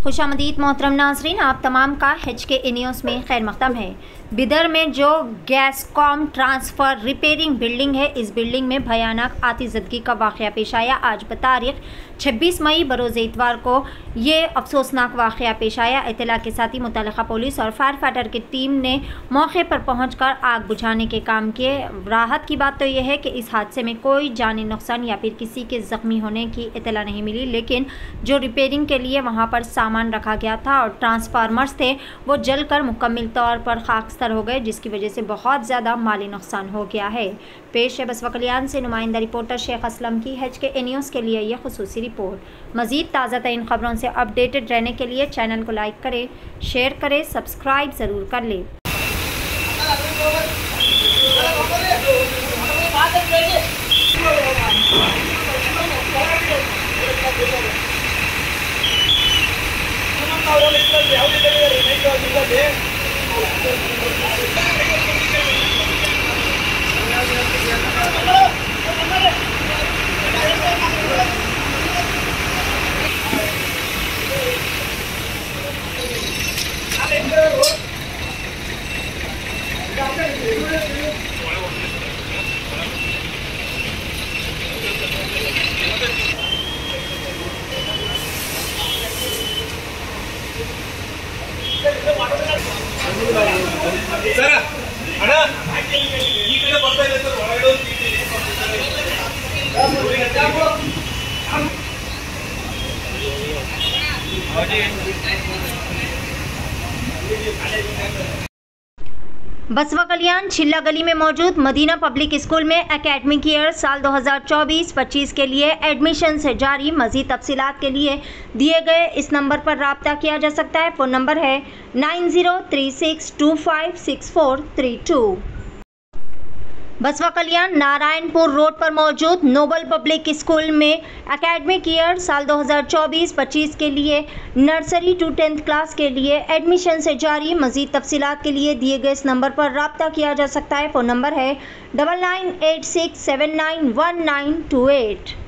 खुशामदीद मोहतरम नाज़रीन, आप तमाम का HK न्यूज़ में खैर मक़दम है। बिदर में जो गैसकॉम ट्रांसफ़र रिपेयरिंग बिल्डिंग है, इस बिल्डिंग में भयानक आतिशबाज़ी का वाक़या पेश आया। आज बतारीख 26 मई बरोज़ इतवार को ये अफसोसनाक वाक़या पेश आया। इत्तला के साथ ही मुतल्लिक़ा पुलिस और फायर फाइटर की टीम ने मौके पर पहुंचकर आग बुझाने के काम किए। राहत की बात तो यह है कि इस हादसे में कोई जानी नुकसान या फिर किसी के ज़ख्मी होने की इत्तला नहीं मिली, लेकिन जो रिपेयरिंग के लिए वहाँ पर सामान रखा गया था और ट्रांसफार्मर्स थे वो जलकर मुकम्मल तौर पर खाकस्तर हो गए, जिसकी वजह से बहुत ज़्यादा माली नुकसान हो गया है। पेश है बसवा कल्याण से नुमाइंदा रिपोर्टर शेख असलम की HK न्यूज़ के लिए यह खुसूसी रिपोर्ट। मज़ीद ताज़ा तरीन ख़बरों से अपडेटेड रहने के लिए चैनल को लाइक करें, शेयर करें, सब्सक्राइब ज़रूर कर लें। ಸರ್ ಅಣ್ಣ ಈ ಕಡೆ ಬರ್ತಾ ಇದೆ ಸರ್, बसवा कल्याण छिल्ला गली में मौजूद मदीना पब्लिक स्कूल में एकेडमिक ईयर साल 2024-25 के लिए एडमिशन से जारी। मज़ीद तफसीलात के लिए दिए गए इस नंबर पर रब्ता किया जा सकता है। फ़ोन नंबर है 9036256432। बसवा कल्याण नारायणपुर रोड पर मौजूद नोबल पब्लिक स्कूल में एकेडमिक ईयर साल 2024-25 के लिए नर्सरी टू 10th क्लास के लिए एडमिशन से जारी। मज़ीद तफसीलात के लिए दिए गए इस नंबर पर रब्ता किया जा सकता है। फ़ोन नंबर है 9986791928।